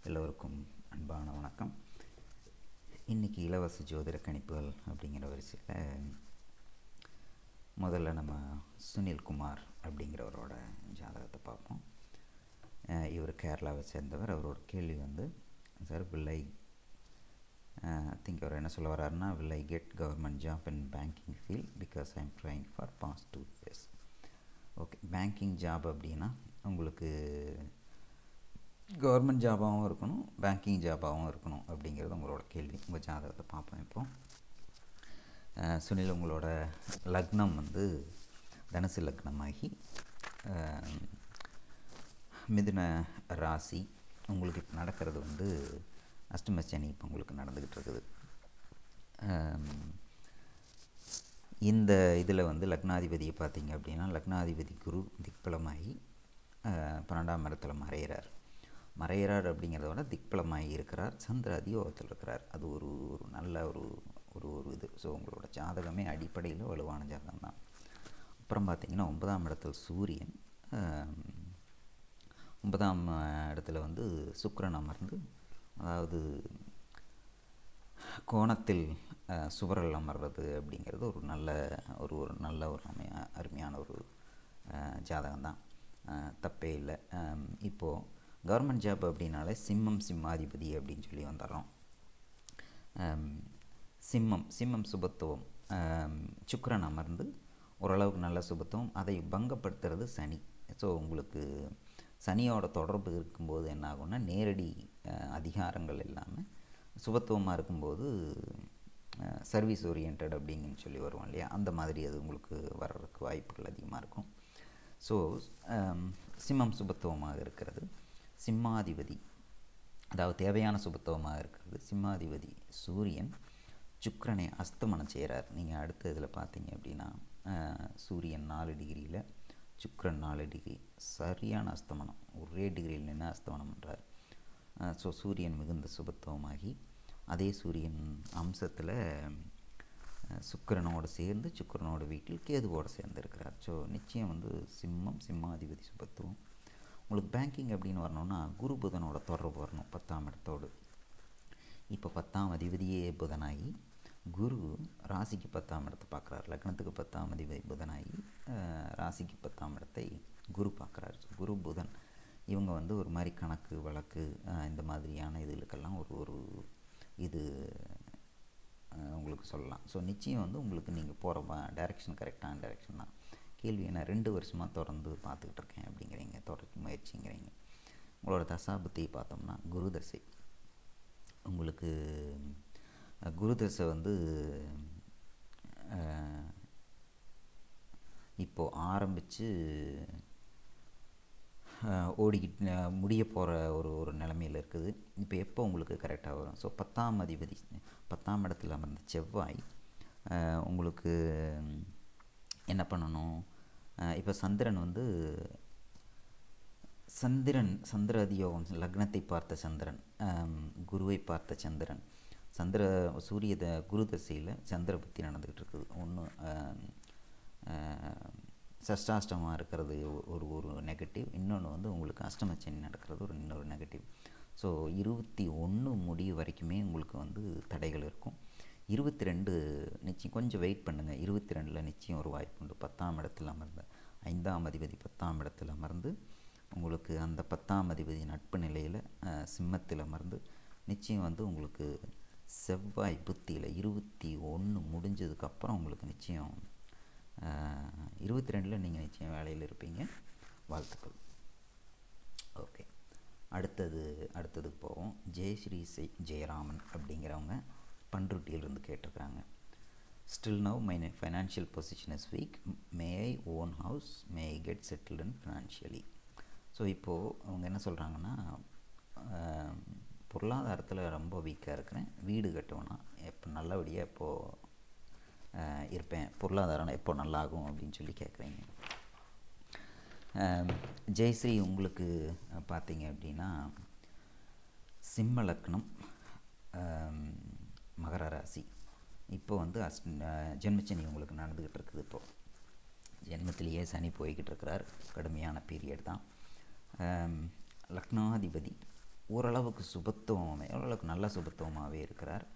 எல்லோருக்கும் அன்பான வணக்கம். இன்றைக்கி இலவச ஜோதிட கணிப்புகள் அப்படிங்கிற வரிசையில் முதல்ல நம்ம சுனில்குமார் அப்படிங்கிறவரோட ஜாதகத்தை பார்ப்போம். இவர் கேரளாவை சேர்ந்தவர். அவரோட கேள்வி சார் திங்க் அவர் என்ன சொல்ல வர்றாருன்னா, will I get government job in banking field because I am trying for past 2 years. Okay, banking job அப்படின்னா உங்களுக்கு கவர்மெண்ட் ஜாபாகவும் இருக்கணும், பேங்கிங் ஜாபாகவும் இருக்கணும் அப்படிங்கிறது உங்களோட கேள்வி. உங்கள் ஜாதகத்தை பார்ப்போம். இப்போது சுனில், உங்களோட லக்னம் தனுசு லக்னமாகி மிதுன ராசி. உங்களுக்கு இப்போ நடக்கிறது அஷ்டமசனி இப்போ உங்களுக்கு நடந்துக்கிட்டு இருக்குது. இந்த இதில் லக்னாதிபதியை பார்த்தீங்க அப்படின்னா, லக்னாதிபதி குரு திக்பலமாகி 12ஆம் இடத்துல மறையிறார் அப்படிங்கிறத விட திக்பலமாகி இருக்கிறார். சந்திர அதியோகத்தில் இருக்கிறார். அது ஒரு நல்ல ஒரு இது. ஸோ உங்களோட ஜாதகமே அடிப்படையில் வலுவான ஜாதகம் தான். அப்புறம் பார்த்திங்கன்னா 9ஆம் இடத்துல சூரியன், 9ஆம் இடத்துல சுக்கிரன் அமர்ந்து, அதாவது கோணத்தில் சுவரல் அமர்றது அப்படிங்கிறது ஒரு நல்ல அருமையான ஒரு ஜாதகம் தான். தப்பே இல்லை. இப்போது கவர்மெண்ட் ஜாப் அப்படின்னாலே சிம்மாதிபதி அப்படின்னு சொல்லி வந்துடுறோம். சிம்மம் சுபத்துவம். சுக்கிரன் அமர்ந்து ஓரளவுக்கு நல்ல சுபத்துவம். அதை பங்கப்படுத்துறது சனி. ஸோ உங்களுக்கு சனியோட தொடர்பு இருக்கும்போது என்ன ஆகும்னா, நேரடி அதிகாரங்கள் இல்லாமல் சுபத்துவமாக இருக்கும்போது சர்வீஸ் ஓரியன்ட் அப்படிங்கன்னு சொல்லி வருவோம் இல்லையா, அந்த மாதிரி அது உங்களுக்கு வர்றதுக்கு வாய்ப்புகள் அதிகமாக இருக்கும். ஸோ சிம்மம் சுபத்துவமாக இருக்கிறது. சிம்மாதிபதி, அதாவது தேவையான சுபத்துவமாக இருக்கிறது. சிம்மாதிபதி சூரியன் சுக்கிரனை அஸ்தமனம் செய்கிறார். நீங்கள் அடுத்த இதில் பார்த்தீங்க அப்படின்னா, சூரியன் 4 டிகிரியில், சுக்கிரன் 4 டிகிரி, சரியான அஸ்தமனம். ஒரே டிகிரியில் நின்று அஸ்தமனம் பண்ணுறார். ஸோ சூரியன் மிகுந்த சுபத்துவமாகி, அதே சூரியன் அம்சத்தில் சுக்கிரனோடு சேர்ந்து, சுக்கிரனோட வீட்டில் கேதுவோடு சேர்ந்து இருக்கிறார். ஸோ நிச்சயம் சிம்மாதிபதி சுபத்துவம். உங்களுக்கு பேங்கிங் அப்படின்னு வரணும்னா குரு புதனோட தொடர்பு வரணும் 10ஆம் இடத்தோடு. இப்போ 10ஆம் அதிபதியே புதனாகி, குரு ராசிக்கு 10ஆம் இடத்தை பார்க்குறாரு. லக்னத்துக்கு 10ஆம் அதிபதி புதனாகி ராசிக்கு 10ஆம் இடத்தை குரு பார்க்குறாரு. குரு புதன் இவங்க ஒரு மாதிரி கணக்கு வழக்கு இந்த மாதிரியான இதுகளுக்கெல்லாம் ஒரு இது உங்களுக்கு சொல்லலாம். ஸோ நிச்சயம் உங்களுக்கு நீங்கள் போகிற டைரெக்ஷன் கரெக்டான டைரெக்ஷன் தான். கேள்வி என்ன, 2 வருஷமாக தொடர்ந்து பார்த்துக்கிட்டு இருக்கேன் அப்படிங்கிறீங்க, தொடர்ச்சி முயற்சிங்கிறீங்க. உங்களோட தசாபுத்தியை பார்த்தோம்னா குரு தசை. உங்களுக்கு குரு தசை இப்போது ஆரம்பித்து ஓடிக்கிட்டு முடிய போகிற ஒரு நிலைமையில் இருக்குது. இப்போ எப்போ உங்களுக்கு கரெக்டாக வரும்? ஸோ 10ஆம் அதிபதி 10ஆம் இடத்துல அமர்ந்த செவ்வாய் உங்களுக்கு என்ன பண்ணணும்? இப்போ சந்திர அதியோகம், லக்னத்தை பார்த்த சந்திரன், குருவை பார்த்த சந்திரன், குரு தசையில் சந்திர புத்தி நடந்துக்கிட்டு இருக்குது. ஒன்று சஷ்டாஷ்டமாக இருக்கிறது ஒரு நெகட்டிவ், இன்னொன்று உங்களுக்கு அஷ்டமச்சனி நடக்கிறது இன்னொரு நெகட்டிவ். ஸோ 21 முடிவு வரைக்குமே உங்களுக்கு தடைகள் இருக்கும். 22 நிச்சயம் கொஞ்சம் வெயிட் பண்ணுங்கள். 22 நிச்சயம் ஒரு வாய்ப்பு உண்டு. 10ஆம் இடத்தில் அமர்ந்த 5ஆம் அதிபதி 10ஆம் இடத்தில் அமர்ந்து உங்களுக்கு அந்த 10ஆம் அதிபதி நட்பு நிலையில் சிம்மத்தில் அமர்ந்து நிச்சயம் உங்களுக்கு செவ்வாய் புத்தியில் 21 முடிஞ்சதுக்கப்புறம் உங்களுக்கு நிச்சயம் 22 நீங்கள் நிச்சயம் வேலையில் இருப்பீங்க. வாழ்த்துக்கள். ஓகே, அடுத்ததுக்கு போவோம். ஜெயஸ்ரீ ஜெயராமன் அப்படிங்கிறவங்க பண்ருட்டியிலிருந்து கேட்டிருக்காங்க. Still now my financial position is weak. May I own house? May I get settled in financially? So இப்போது அவங்க என்ன சொல்கிறாங்கன்னா, பொருளாதாரத்தில் ரொம்ப வீக்காக இருக்கிறேன், வீடு கட்டுவேன்னா எப்போ நல்லபடியாக எப்போது இருப்பேன், பொருளாதாரம் எப்போ நல்லாகும் அப்படின்னு சொல்லி கேட்குறீங்க. ஜெயஸ்ரீ, உங்களுக்கு பார்த்தீங்க அப்படின்னா சிம்ம லக்னம், மகர ராசி. இப்போ ஜென்மச்சனி உங்களுக்கு நடந்துக்கிட்டு இருக்குது. இப்போது ஜென்மத்திலேயே சனி போய்கிட்டு இருக்கிறார். கடுமையான பீரியட் தான். லக்னாதிபதி ஓரளவுக்கு சுபத்துவமே ஓரளவுக்கு நல்ல சுபத்துவமாகவே இருக்கிறார்.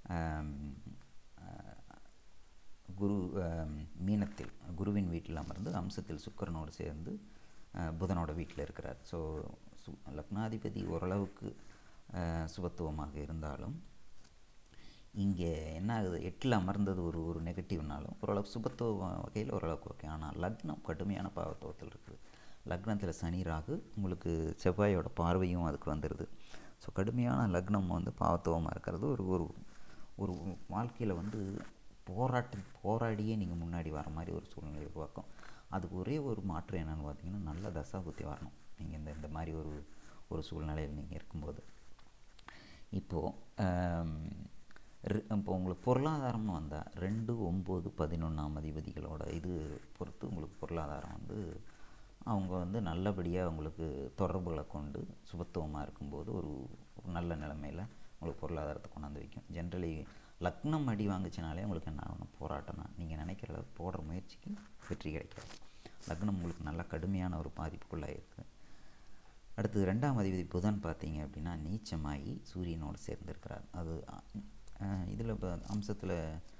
குரு மீனத்தில் குருவின் வீட்டில் அமர்ந்து அம்சத்தில் சுக்கிரனோடு சேர்ந்து புதனோட வீட்டில் இருக்கிறார். ஸோ லக்னாதிபதி ஓரளவுக்கு சுபத்துவமாக இருந்தாலும் இங்கே என்ன ஆகுது, 8ல் அமர்ந்தது ஒரு நெகட்டிவ்னாலும் ஓரளவுக்கு சுபத்துவ வகையில் ஓரளவுக்கு ஓகே. ஆனால் லக்னம் கடுமையான பாவத்துவத்தில் இருக்குது. லக்னத்தில் சனி ராகு, உங்களுக்கு செவ்வாயோட பார்வையும் அதுக்கு வந்துடுது. ஸோ கடுமையான லக்னம் வந்து பாவத்துவமாக இருக்கிறது ஒரு ஒரு வாழ்க்கையில் வந்து போராடியே நீங்கள் முன்னாடி வர மாதிரி ஒரு சூழ்நிலை உருவாக்கும். அதுக்கு ஒரே ஒரு மாற்றம் என்னென்னு பார்த்தீங்கன்னா, நல்ல தசாபுத்தி வரணும். நீங்கள் இந்த மாதிரி ஒரு சூழ்நிலையில் நீங்கள் இருக்கும்போது இப்போ உங்களுக்கு பொருளாதாரம்னு வந்தால் 2, 9, 11ஆம் அதிபதிகளோட இது பொறுத்து உங்களுக்கு பொருளாதாரம் வந்து அவங்க வந்து நல்லபடியாக உங்களுக்கு தொடர்புகளை கொண்டு சுபத்துவமாக இருக்கும்போது ஒரு நல்ல நிலைமையில் உங்களுக்கு பொருளாதாரத்தை கொண்டாந்து வைக்கும். ஜென்ரலி லக்னம் அடி வாங்குச்சினாலே உங்களுக்கு என்ன ஆகணும், போராட்டம் தான். நீங்கள் நினைக்கிற அளவுக்கு போடுற முயற்சிக்கு வெற்றி கிடைக்காது. லக்னம் உங்களுக்கு நல்ல கடுமையான ஒரு பாதிப்புக்குள்ளே இருக்குது. அடுத்தது 2ஆம் அதிபதி புதன் பார்த்தீங்க அப்படின்னா நீச்சமாகி சூரியனோடு சேர்ந்திருக்கிறார். அது இதில் அம்சத்தில்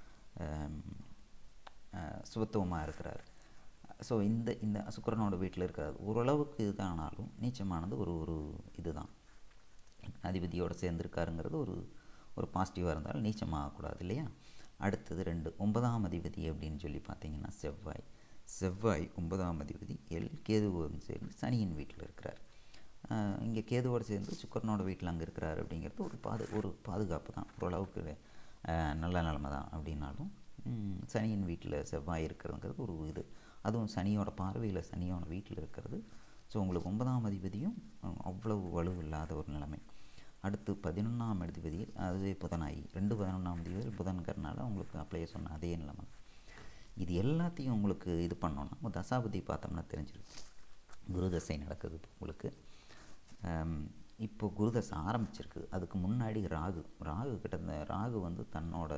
சுபத்துவமாக இருக்கிறார். ஸோ இந்த சுக்கிரனோட வீட்டில் இருக்கிறார். ஓரளவுக்கு இதுதானாலும் நீச்சமானது ஒரு இதுதான். அதிபதியோடு சேர்ந்திருக்காருங்கிறது ஒரு பாசிட்டிவாக இருந்தாலும் நீச்சமாகக்கூடாது இல்லையா. அடுத்தது 9ஆம் அதிபதி அப்படின்னு சொல்லி பார்த்தீங்கன்னா செவ்வாய் 9ஆம் அதிபதி கேதுவோடு சேர்ந்து சனியின் வீட்டில் இருக்கிறார். இங்கே கேதுவோடு சேர்ந்து சுக்கிரனோட வீட்டில் அங்கே இருக்கிறார் அப்படிங்கிறது ஒரு பாதுகாப்பு தான், ஓரளவுக்கு நல்ல நிலைமை தான். அப்படின்னாலும் சனியின் வீட்டில் செவ்வாய் இருக்கிறதுங்கிறது ஒரு இது, அதுவும் சனியோட பார்வையில் சனியோட வீட்டில் இருக்கிறது. ஸோ உங்களுக்கு 9ஆம் அதிபதியும் அவ்வளவு வலுவில்லாத ஒரு நிலைமை. அடுத்து 11ஆம் அதிபதி அதுவே புதனாகி 11ஆம் அதிபதி புதன்கிறனால உங்களுக்கு அப்படியே சொன்ன அதே நிலைமை. இது எல்லாத்தையும் உங்களுக்கு இது பண்ணோன்னா தசாபதி பார்த்தோம்னா தெரிஞ்சிருக்கு. குருதசை நடக்குது இப்போ உங்களுக்கு. இப்போது குருதசை ஆரம்பிச்சிருக்கு. அதுக்கு முன்னாடி ராகு வந்து தன்னோட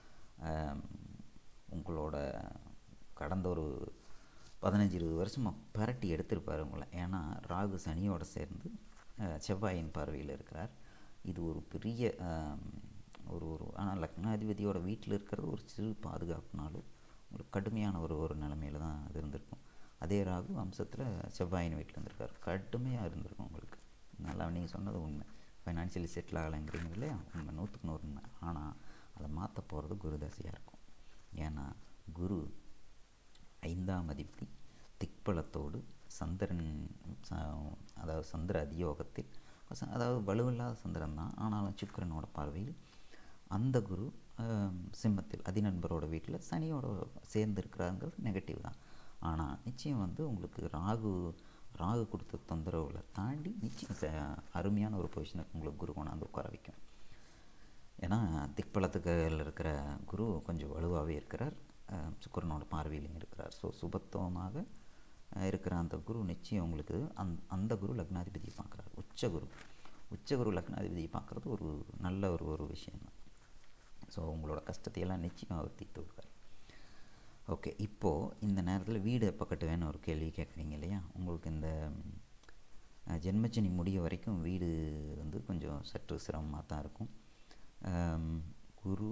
உங்களோட கடந்த ஒரு 15-20 வருஷமாக பரட்டி எடுத்திருப்பார் உங்களை. ஏன்னா ராகு சனியோடு சேர்ந்து செவ்வாயின் பார்வையில் இருக்கிறார். இது ஒரு பெரிய ஆனால் லக்னாதிபதியோட வீட்டில் இருக்கிறது ஒரு சிறு பாதுகாப்புனாலும் ஒரு கடுமையான ஒரு நிலைமையில் தான் அது இருந்திருக்கும். அதே ராகு அம்சத்தில் செவ்வாயின் வீட்டில் இருந்திருக்கார். கடுமையாக இருந்திருக்கும் உங்களுக்கு. நல்லா நீங்கள் சொன்னது உண்மை. ஃபைனான்ஷியலி செட்டில் ஆகலைங்கிறீங்க இல்லையா, உண்மை, 100க்கு 100 உண்மை. ஆனால் அதை மாற்ற போகிறது குரு தசையாக இருக்கும். ஏன்னா குரு 5ஆம் அதிபதி திக்பலத்தோடு சந்திரன், அதாவது சந்திர அதியோகத்தில், அதாவது வலுவில்லாத சந்திரன் தான், ஆனாலும் சுக்கிரனோட பார்வையில் அந்த குரு சிம்மத்தில் அதிநண்பரோட வீட்டில் சனியோட சேர்ந்துருக்கிறாங்கிறது நெகட்டிவ் தான். ஆனால் நிச்சயம் வந்து உங்களுக்கு ராகு கொடுத்த தொந்தரவுகளை தாண்டி நிச்சயம் அருமையான ஒரு பொசிஷனுக்கு உங்களுக்கு குரு கொண்டாந்து உட்கார வைக்கும். ஏன்னா திக்பலத்துக்கு இருக்கிற குரு கொஞ்சம் வலுவாகவே இருக்கிறார், சுக்கிரனோட பார்வையிலையும் இருக்கிறார். ஸோ சுபத்துவமாக இருக்கிற அந்த குரு நிச்சயம் உங்களுக்கு அந்த குரு லக்னாதிபதியை பார்க்குறாரு. உச்சகுரு லக்னாதிபதியை பார்க்குறது ஒரு நல்ல ஒரு விஷயம் தான். ஸோ உங்களோட கஷ்டத்தையெல்லாம் நிச்சயம் அவர் தீர்த்து விடுவார். ஓகே, இப்போது இந்த நேரத்தில் வீடு எப்போ கட்டுவேன்னு ஒரு கேள்வி கேட்குறீங்க இல்லையா. உங்களுக்கு இந்த ஜென்மச்சனி முடிய வரைக்கும் வீடு வந்து கொஞ்சம் சற்று சிரமமாக தான் இருக்கும். குரு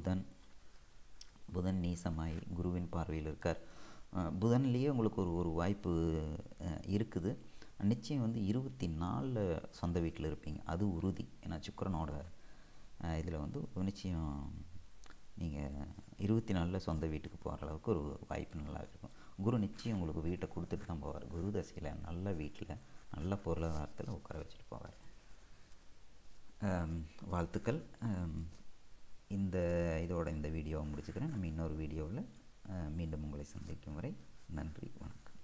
புதன் நீசமாகி குருவின் பார்வையில் இருக்கார். புதன்லேயே உங்களுக்கு ஒரு வாய்ப்பு இருக்குது. நிச்சயம் வந்து 24 சொந்த வீட்டில் இருப்பீங்க, அது உறுதி. ஏன்னா சுக்கிரனோட இதில் வந்து நிச்சயம் நீங்கள் 24 சொந்த வீட்டுக்கு போகிற அளவுக்கு ஒரு வாய்ப்பு நல்லா இருக்கும். குரு நிச்சயம் உங்களுக்கு வீட்டை கொடுத்துட்டு தான் போவார். குரு தசையில் நல்ல வீட்டில் நல்ல பொருளாதாரத்தில் உட்கார வச்சுட்டு போவார். வாழ்த்துக்கள். இந்த வீடியோவை முடிச்சுக்கிறேன். நம்ம இன்னொரு வீடியோவில் மீண்டும் உங்களை சந்திக்கும் வரை நன்றி, வணக்கம்.